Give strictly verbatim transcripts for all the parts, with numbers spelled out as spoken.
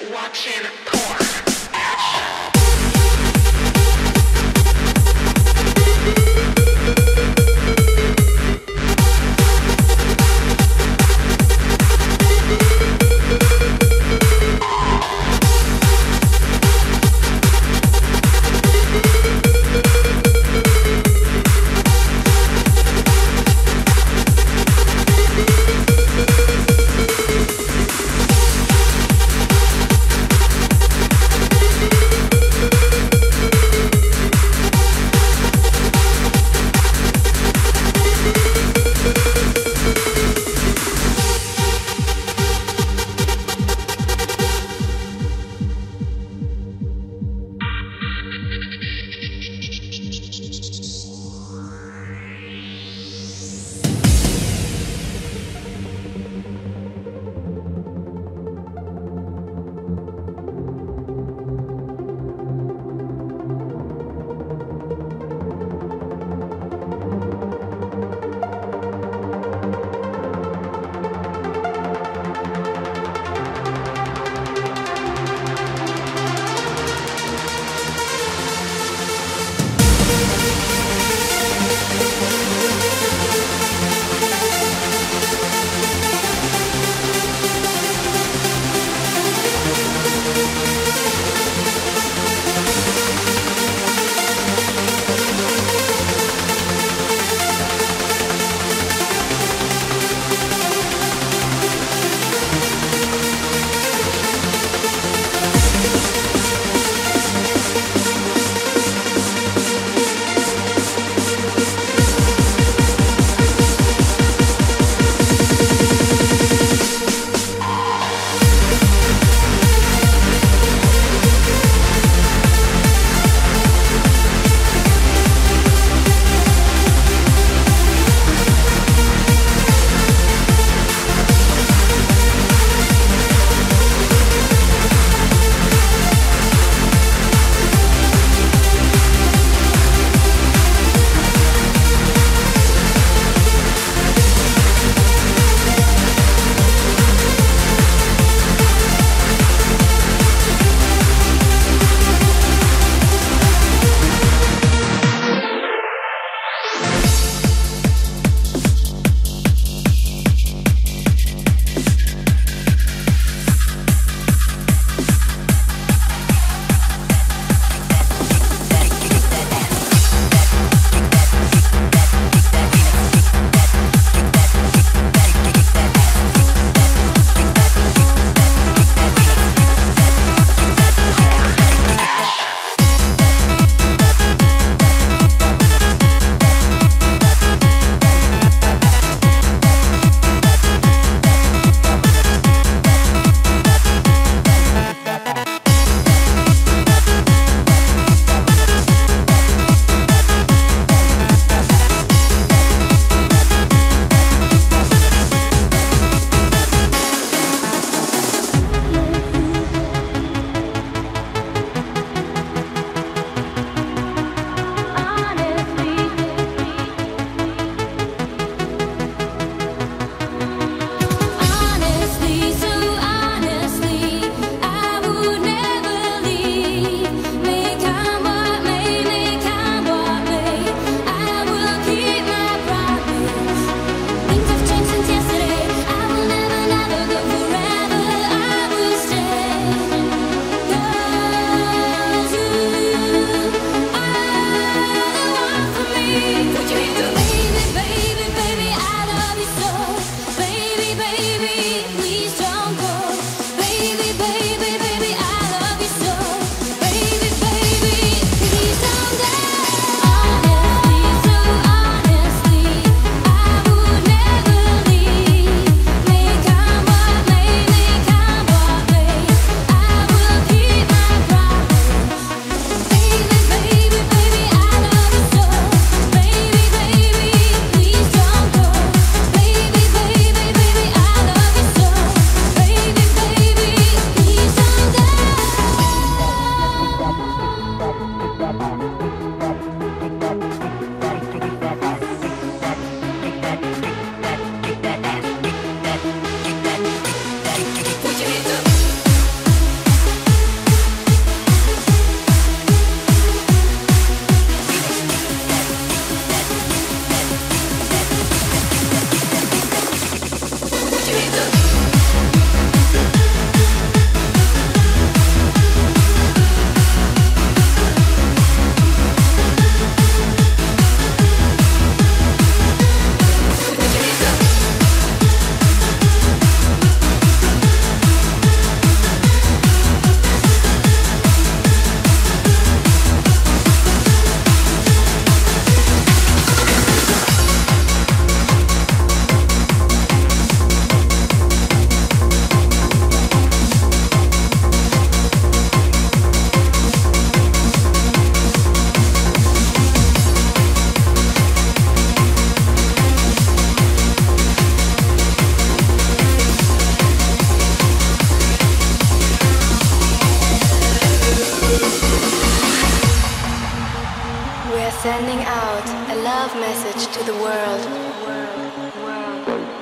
watching porn.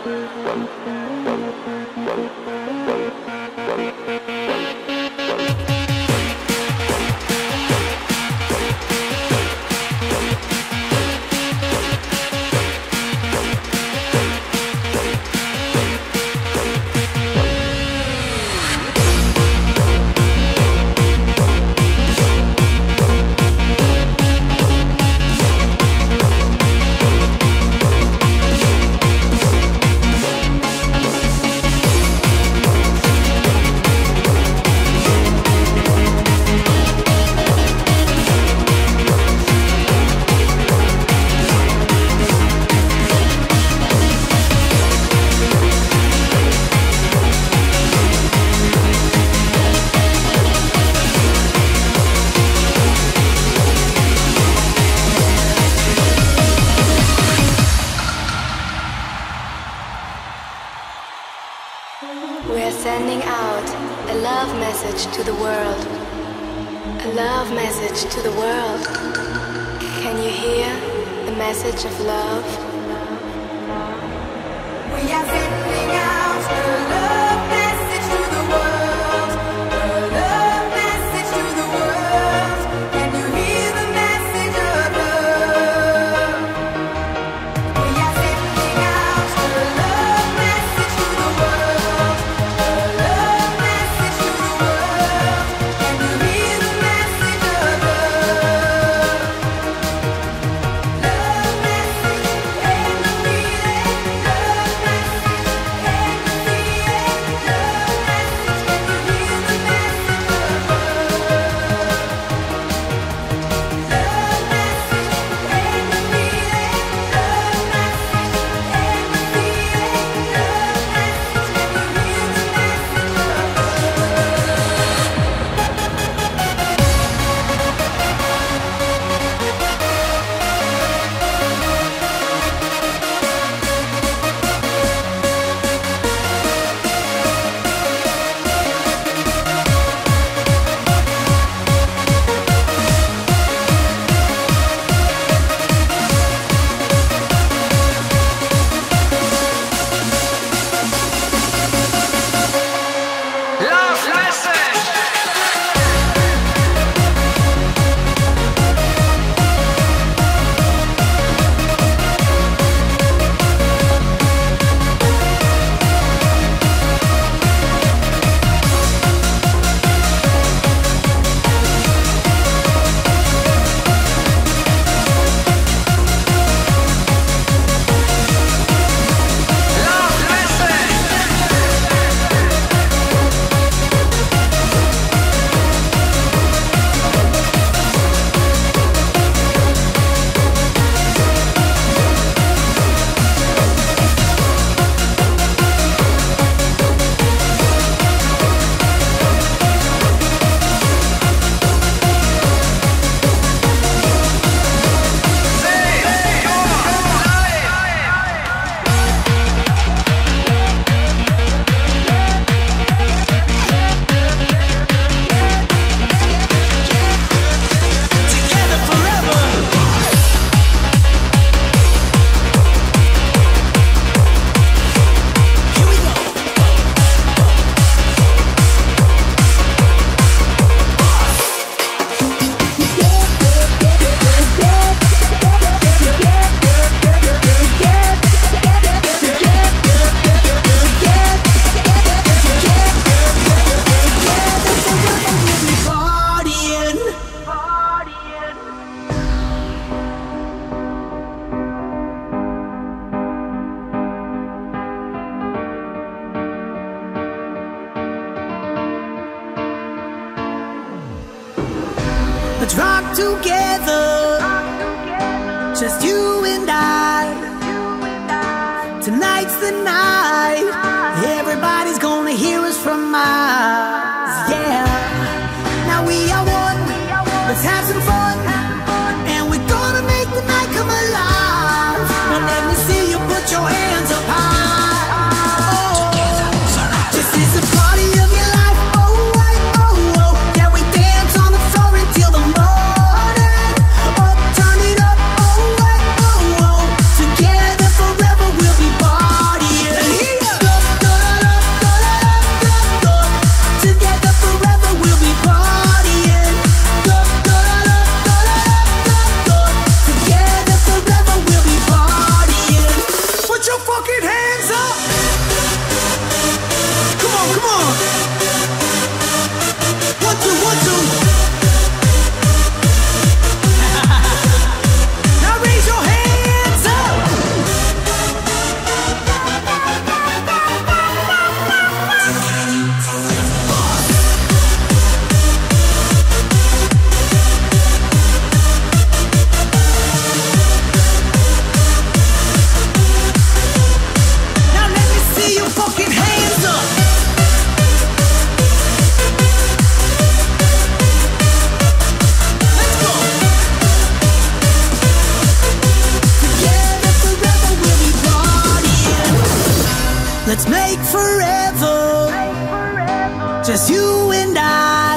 We're sending out a love message to the world. A love message to the world. Can you hear the message of love? We are sending out a love message to the world. A love message to the world. Can you hear the message of love? We are sending out a love message to the world. A love message to the world. Can you hear the message of love? Love message, can you feel it? Love message, can you see it? Love message, can you hear the message of love? Love message, can you feel it? Love message, can you see it? Love message, can you hear the message of Let's rock together, just you and I. Tonight's the night, everybody's gonna hear us from miles. Yeah, now we are one, let's have some fun, and we're gonna make the night come alive. Now let me see you put your hands up high. Oh, this is a party of your life. Oh, oh, oh, oh. Yeah, we dance on the floor until the morning. Oh, turn it up. Oh, oh, oh, oh. Together forever we'll be partying. it hands up. Come on, come on. One, two, one, two. Now raise your hands up. Now let me see your fucking hands up. Let's go. Together forever we'll be partying. Let's make forever just you and I.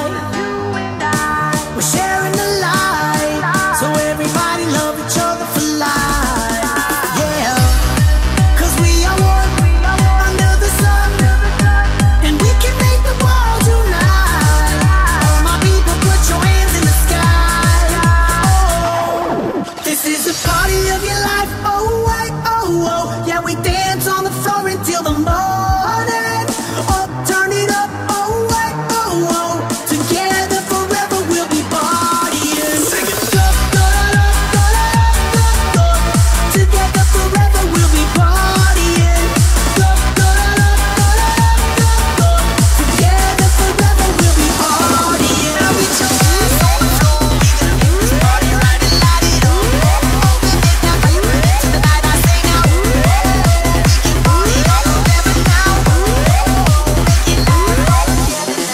We're sharing the light, so everybody love each other for life. Yeah, 'cause we are one under the sun, and we can make the world unite. All my people, put your hands in the sky. Oh, this is the party of your life. Oh, wait, oh, oh, yeah, we dance on the floor until the morning. Oh, turn it up. Oh, wait, oh, oh, together forever we'll be partying. Sing it. Go, go, go, go, go, go. Together forever we'll be partying. Go, go, go, go, go, go. Together forever we'll be partying. Now we just dance on the floor. We gonna make this party right and light it up. Open it now, fire burn into the night. I sing out. We can party all forever now. Make it loud all together now.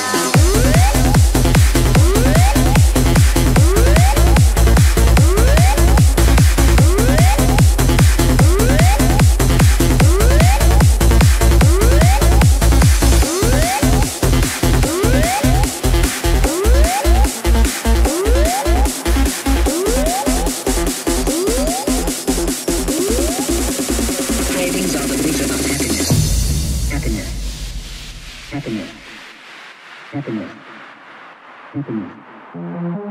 Cravings are the root of happiness. Happiness. Happiness. Happiness. Happiness.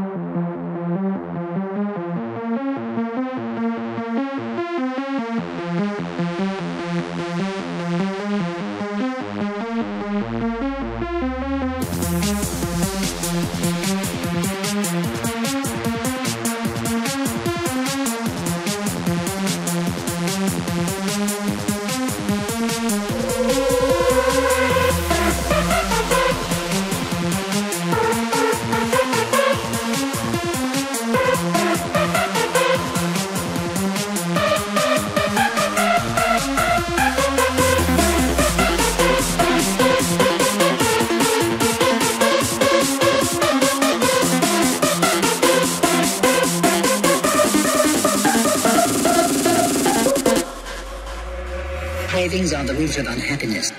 Cravings are the root of unhappiness.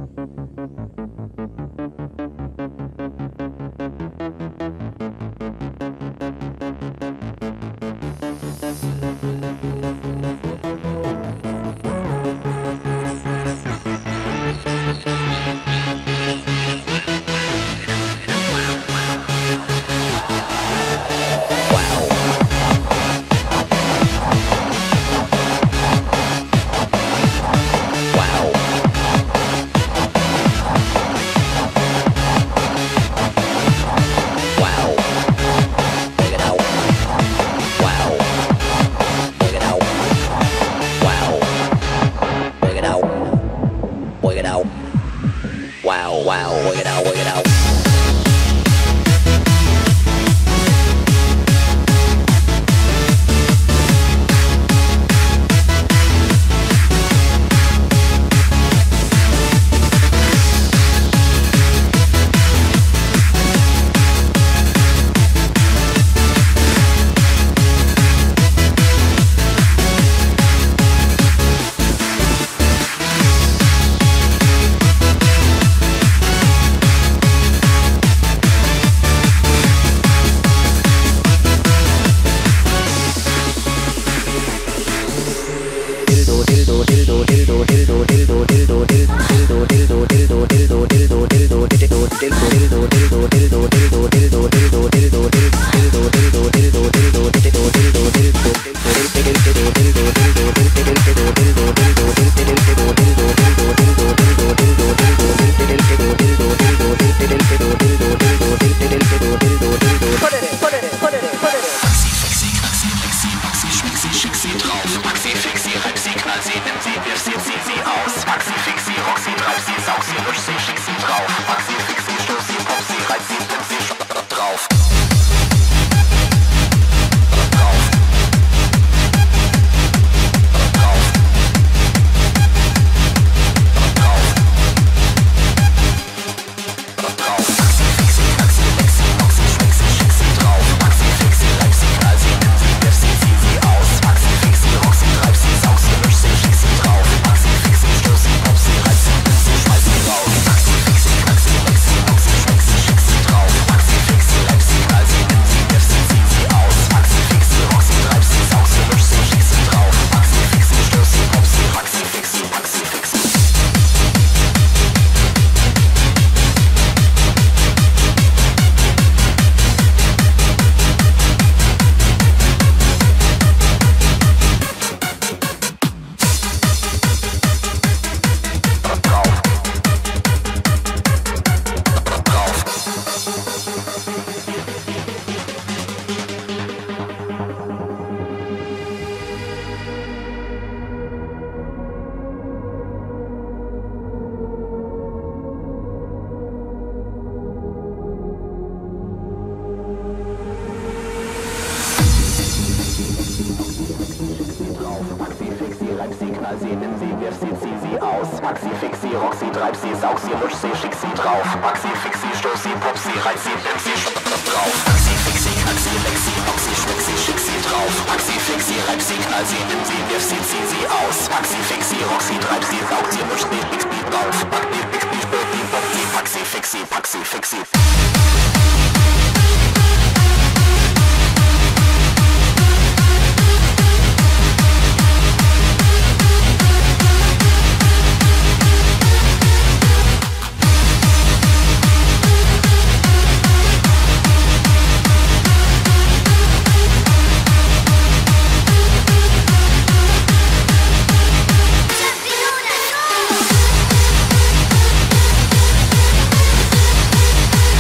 Just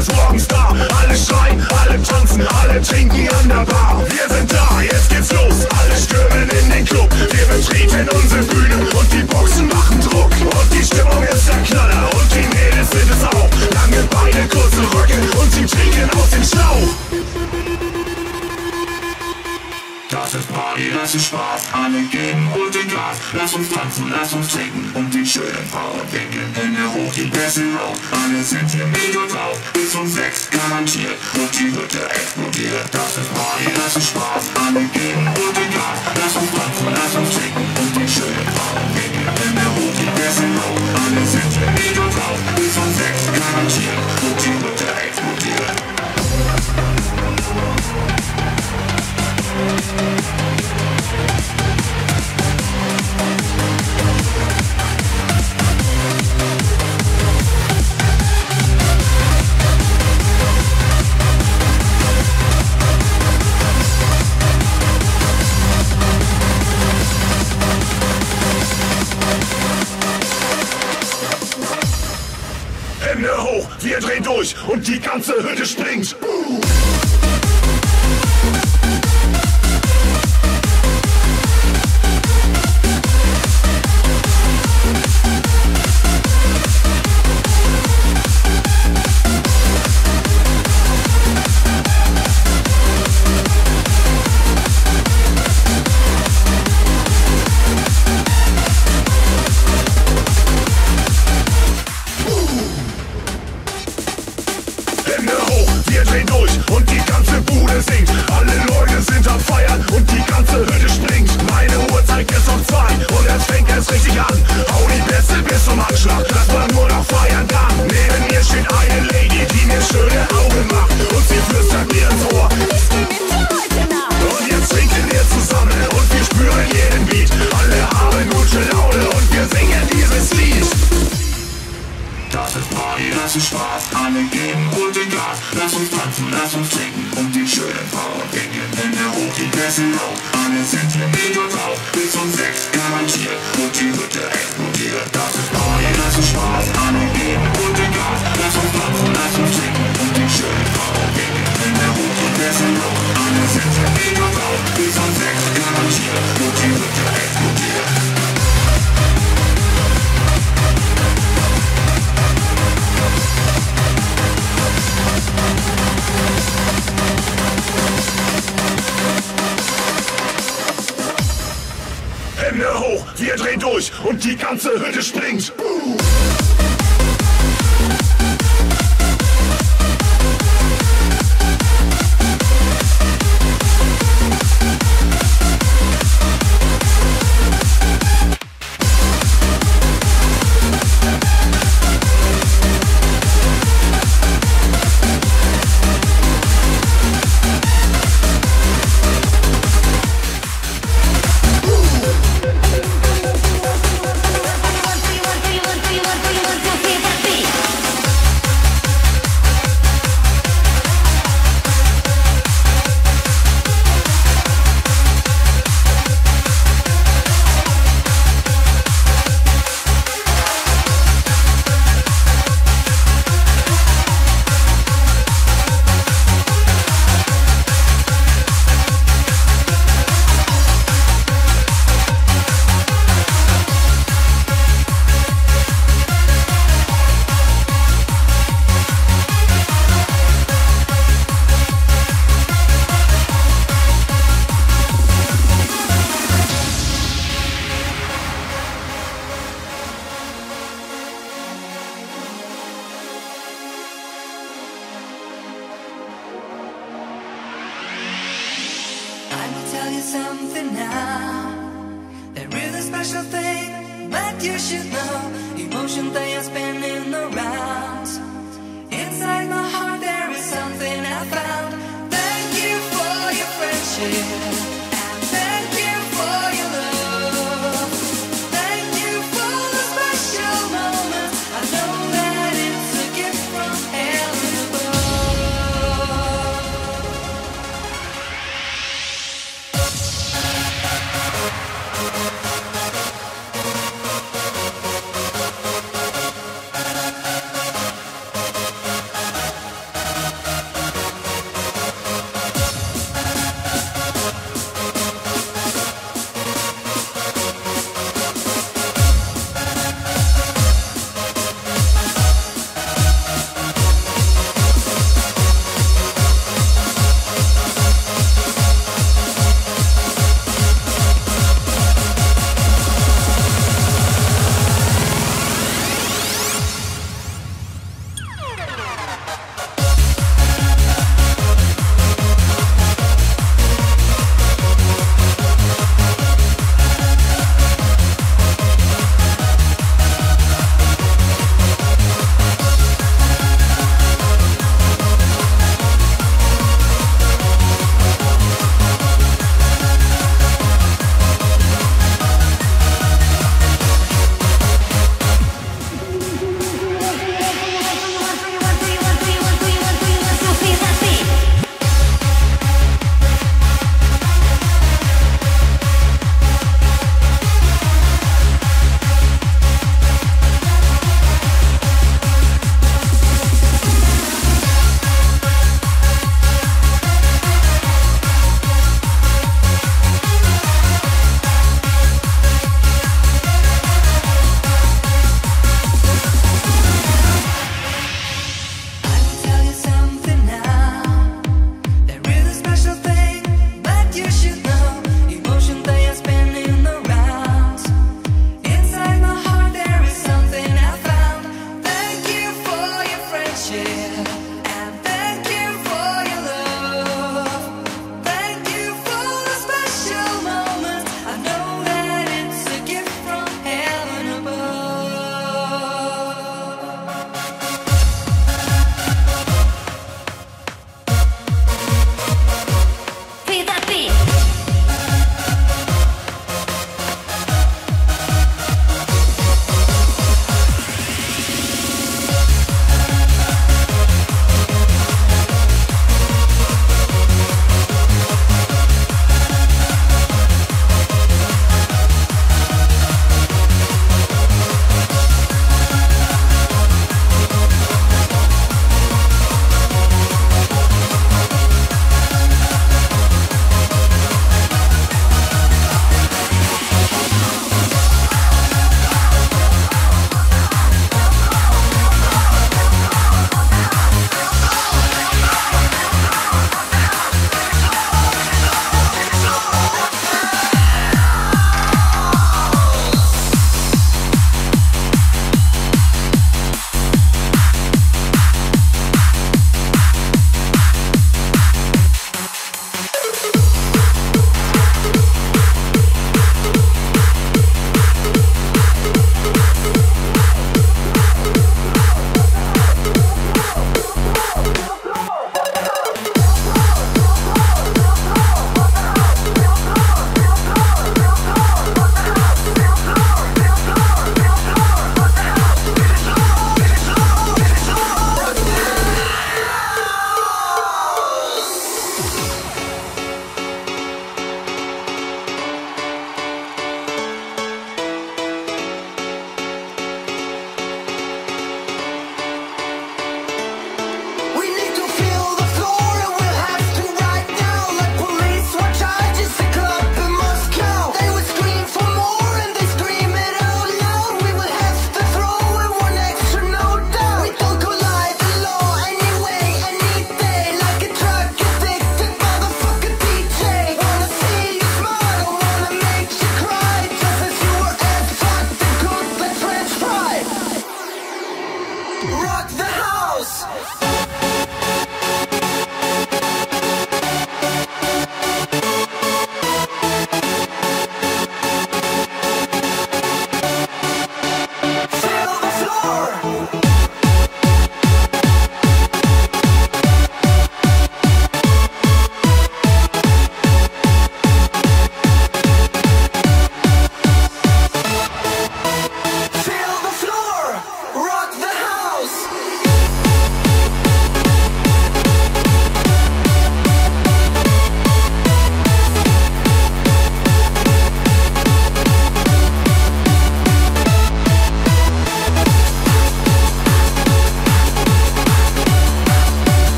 des Morgens da. Alle schreien, alle tanzen, alle trinken an der Bar. Wir sind da, jetzt geht's los, alle stürmen in den Club. Wir betreten unsere Bühne und die Boxen machen Druck. Und die Stimmung ist der Knaller und die Mädels sind es auch. Lange Beine, kurze Röcke und sie trinken aus dem Schlauch. Das ist Party, das ist Spaß, alle geben und den Gas. Lass uns tanzen, lass uns trinken und die schönen Frauen winken. Hände hoch, die Bässe raus, alle sind hier mega drauf. Bis um sechs garantiert und die Hütte explodiert. Das ist Party, das ist Spaß, alle geben und den Gas. Lass uns tanzen, lass uns trinken und die schönen Frauen winken. Hände hoch, die Bässe raus, alle sind hier mega drauf. Bis um sechs garantiert und die Hütte explodiert. Hände hoch, wir drehen durch und die ganze Hütte springt. Hände hoch, wir drehen durch und die ganze Bude singt. Alle Leute sind am Feiern und die ganze Hütte springt. Meine Uhr zeigt es um zwei und es fängt erst richtig an. Hau die Bässe bis zum Anschlag, dass man nur noch feiern kann. Neben mir steht eine Lady, die mir schöne Augen macht und sie flüstert mir ins Ohr. Und jetzt trinken wir zusammen und wir spüren jeden Beat. Alle haben gute Laune und wir singen dieses Lied. Das ist Party, das ist Spaß, alle geben und den Gas. Lass uns tanzen, lass uns trinken und die schönen Frauen winken. Hände hoch, die Bässe laut, alle sind hier mega drauf. Bis um sechs garantiert und die Hütte explodiert. Das ist Party, das ist Spaß, alle geben und den Gas. Lass uns tanzen, lass uns trinken und die schönen Frauen winken. Hände hoch, die Bässe laut, alle sind hier mega drauf. Bis um sechs garantiert und die Hütte explodiert. Hände hoch, wir drehen durch und die ganze Hütte springt. Something now, there is a special thing that you should know. Emotion they are spinning around. Inside my heart there is something I found. Thank you for your friendship, and thank you for your love. Thank you for the special moments. I know that it's a gift from heaven above.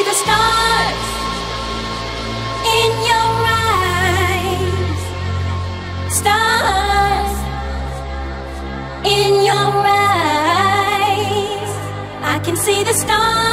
the stars in your eyes. Stars in your eyes. I can see the stars